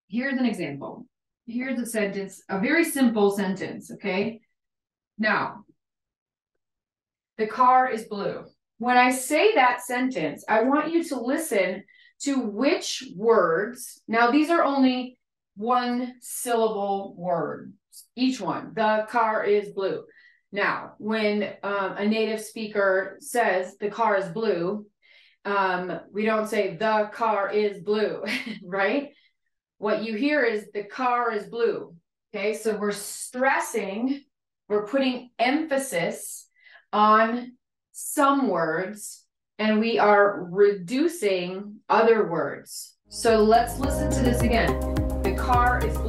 here's an example. Here's a sentence, a very simple sentence, okay? Now, the car is blue. When I say that sentence, I want you to listen to which words. Now, these are only one syllable words, each one. The car is blue. Now, when a native speaker says the car is blue, we don't say the car is blue, right? What you hear is the car is blue. Okay, so we're stressing, we're putting emphasis on some words, and we are reducing other words. So let's listen to this again. The car is blue.